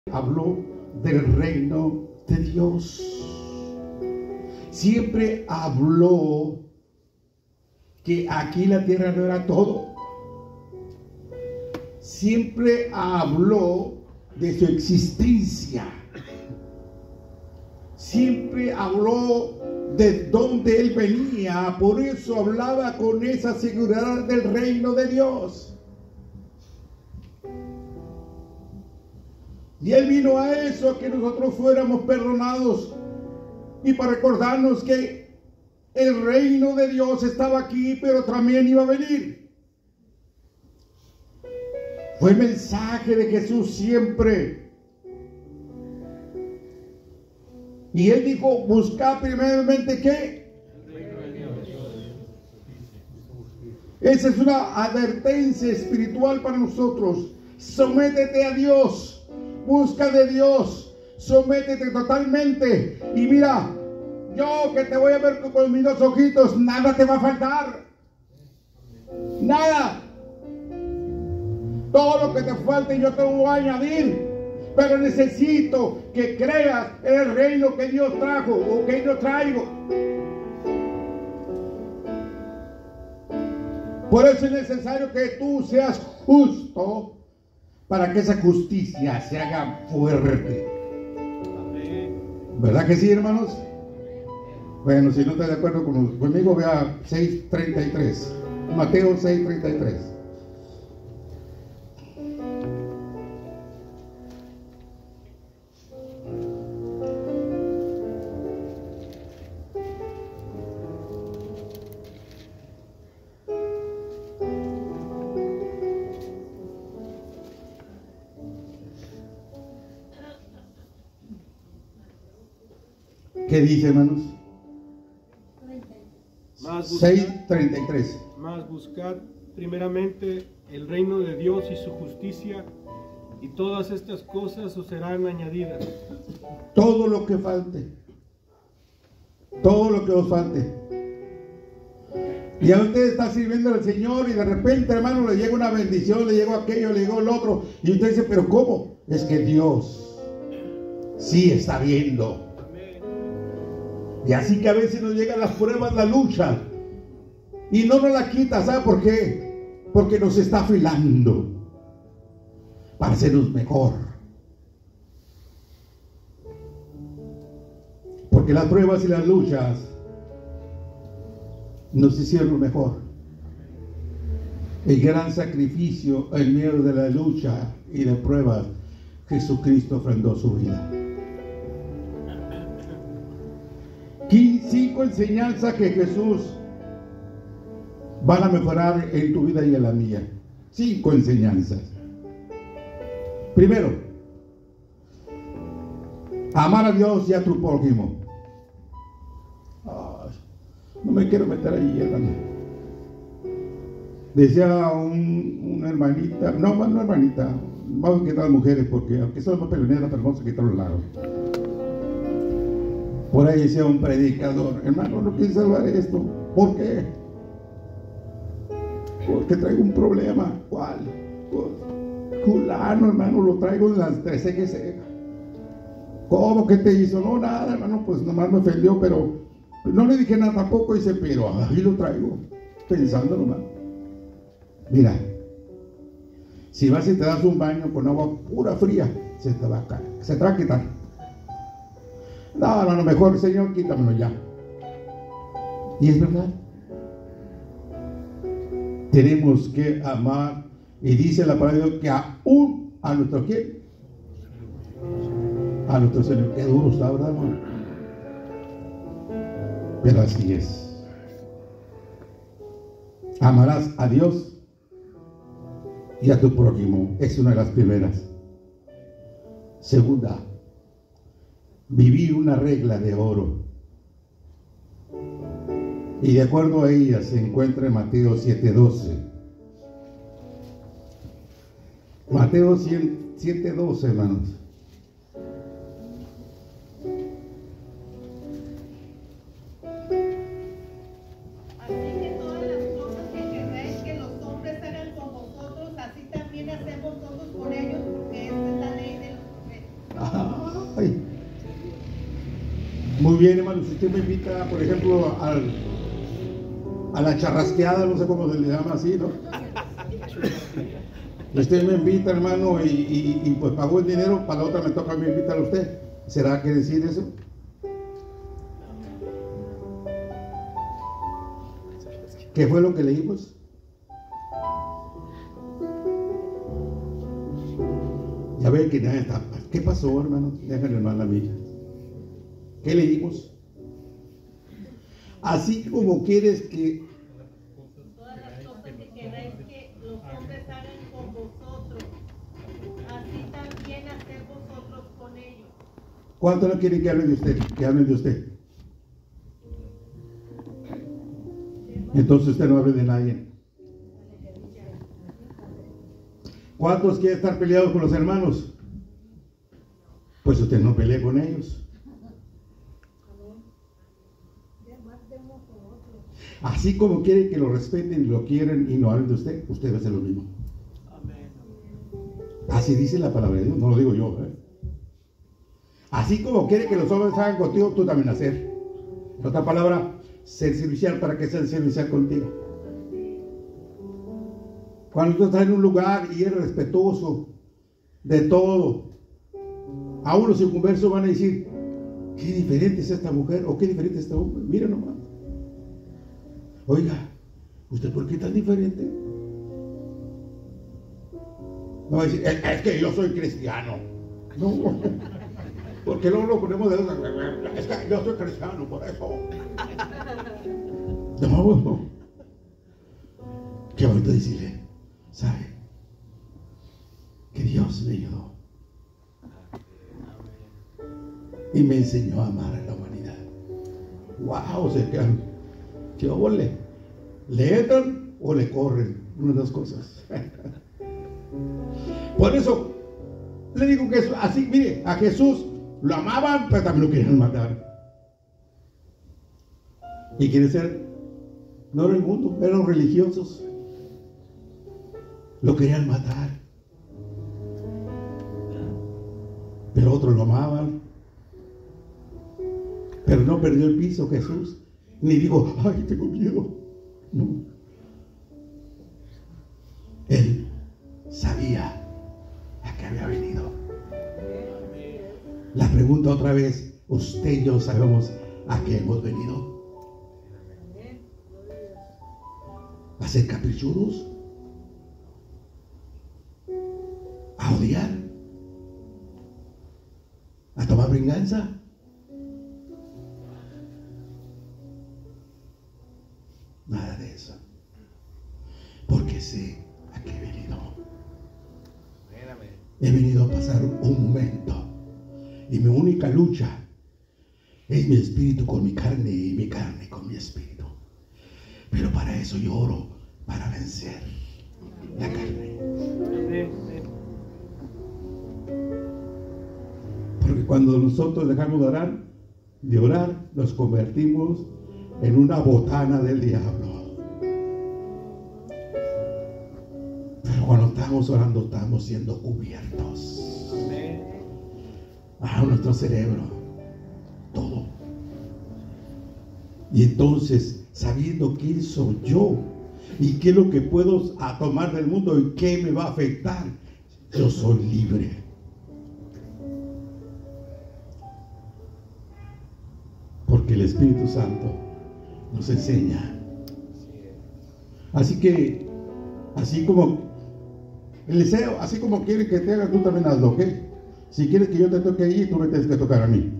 habló del reino de Dios. Siempre habló que aquí la tierra no era todo. Siempre habló de su existencia. Siempre habló de dónde él venía. Por eso hablaba con esa seguridad del reino de Dios. Y él vino a eso, que nosotros fuéramos perdonados, y para recordarnos que el reino de Dios estaba aquí, pero también iba a venir. Fue el mensaje de Jesús siempre. Y él dijo, buscad primeramente ¿qué? Esa es una advertencia espiritual para nosotros. Sométete a Dios. Busca de Dios, sométete totalmente. Y mira, yo que te voy a ver con mis dos ojitos, nada te va a faltar. Nada. Todo lo que te falte yo te lo voy a añadir. Pero necesito que creas en el reino que Dios trajo o que yo traigo. Por eso es necesario que tú seas justo, para que esa justicia se haga fuerte. ¿Verdad que sí, hermanos? Bueno, si no estás de acuerdo conmigo, vea 6:33. Mateo 6:33. ¿Qué dice, hermanos? 6:33. Mas buscad primeramente el reino de Dios y su justicia, y todas estas cosas os serán añadidas. Todo lo que falte, todo lo que os falte. Y a usted está sirviendo al Señor y de repente, hermano, le llega una bendición, le llegó aquello, le llegó el otro, y usted dice, pero ¿cómo? Es que Dios sí está viendo. Y así que a veces nos llegan las pruebas, la lucha, y no nos la quita. ¿Sabe por qué? Porque nos está afilando para hacernos mejor. Porque las pruebas y las luchas nos hicieron mejor. El gran sacrificio en medio de la lucha y de pruebas, Jesucristo ofrendó su vida. 5 enseñanzas que Jesús van a mejorar en tu vida y en la mía. 5 enseñanzas. Primero, amar a Dios y a tu prójimo. No me quiero meter ahí, hermano. Decía una hermanita, no hermanita, vamos a quitar las mujeres porque aunque son más peleoneras, pero vamos a quitar los lados. Por ahí decía un predicador, hermano, no pienso salvar esto. ¿Por qué? Porque traigo un problema. ¿Cuál? Pues, fulano, hermano, lo traigo en las 13 que se. ¿Cómo que te hizo? No, nada, hermano, pues nomás me ofendió, pero no le dije nada tampoco. Dice, pero ahí lo traigo, pensando nomás. Mira, si vas y te das un baño con agua pura fría, se te va a caer, se te va a quitar. No, mejor, Señor, quítamelo ya. Y es verdad. Tenemos que amar. Y dice la palabra de Dios que aún a nuestro ¿quién? A nuestro Señor. Qué duro está, ¿verdad, hermano? Pero así es. Amarás a Dios y a tu prójimo. Es una de las primeras. Segunda, vivir una regla de oro. Y de acuerdo a ella se encuentra en Mateo 7:12. Mateo 7:12, hermanos. Así que todas las cosas que queréis que los hombres hagan con vosotros, así también hacemos todos con ellos, porque esta es la ley de los profetas. Muy bien, hermano, si usted me invita, por ejemplo, a la charrasqueada, no sé cómo se le llama así, ¿no? Usted me invita, hermano, y pues pagó el dinero, para la otra me toca a mí invitar a usted. ¿Será que decir eso? ¿Qué fue lo que leímos? Ya ve que nada está. ¿Qué pasó, hermano? Déjenme, hermano, a mí. ¿Qué leímos? Así como quieres que Todas las cosas que queráis que los hombres hagan con vosotros, así también haced vosotros con ellos. ¿cuánto no quieren que hablen de usted? Que hablen de usted. Entonces usted no hable de nadie. ¿Cuántos quieren estar peleados con los hermanos? Pues usted no pelee con ellos. Así como quieren que lo respeten y lo quieren y no hablen de usted, usted va a hacer lo mismo. Así dice la palabra de Dios, no lo digo yo. Así como quiere que los hombres hagan contigo, tú también hacer. En otra palabra, ser servicial para que sean servicial contigo. Cuando tú estás en un lugar y eres respetuoso de todo, aún los inconversos van a decir: qué diferente es esta mujer o qué diferente es este hombre. Mira nomás. Oiga, ¿usted por qué tan diferente? No va a decir: es que yo soy cristiano. No, porque luego lo ponemos de dos. Es que yo soy cristiano, por eso. No. Qué bonito decirle: ¿sabe? Que Dios me ayudó y me enseñó a amar a la humanidad. ¡Wow! Se quedan. ¿Qué ole? ¿Le entran o le corren? Una de las cosas. Por eso le digo que eso, así, mire, a Jesús lo amaban, pero también lo querían matar. ¿Y quiere ser? No era el mundo, eran los religiosos. Lo querían matar. Pero otros lo amaban. Pero no perdió el piso Jesús. Ni digo: ay, tengo miedo. No. Él sabía a qué había venido. La pregunta otra vez: usted y yo sabemos a qué hemos venido. ¿A ser caprichudos? ¿A odiar? ¿A tomar venganza? Nada de eso. Porque sé a qué he venido. He venido a pasar un momento. Y mi única lucha es mi espíritu con mi carne y mi carne con mi espíritu. Pero para eso yo oro, para vencer la carne. Porque cuando nosotros dejamos de orar, nos convertimos en una botana del diablo. Pero cuando estamos orando, estamos siendo cubiertos. Nuestro cerebro, todo. Y entonces, sabiendo quién soy yo y qué es lo que puedo tomar del mundo y qué me va a afectar, yo soy libre. Porque el Espíritu Santo nos enseña. Así que, así como Eliseo, así como quiere que te haga, tú también hazlo, ¿ok? Si quieres que yo te toque ahí, tú me tienes que tocar a mí.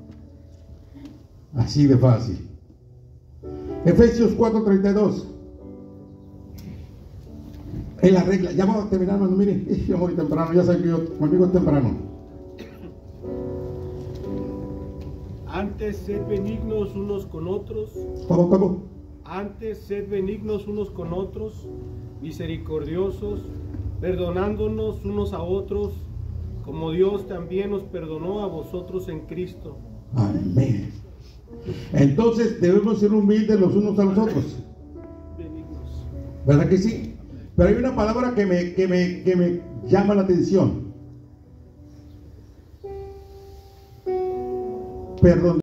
Así de fácil. Efesios 4:32. Es la regla. Ya vamos a terminar, hermano. Mire, yo voy temprano. Ya saben que yo conmigo es temprano. Antes sed benignos unos con otros. ¿Cómo? Antes sed benignos unos con otros, misericordiosos, perdonándonos unos a otros, como Dios también nos perdonó a vosotros en Cristo. Amén. Entonces debemos ser humildes los unos a los otros. Benignos. ¿Verdad que sí? Pero hay una palabra que me llama la atención. Perdón.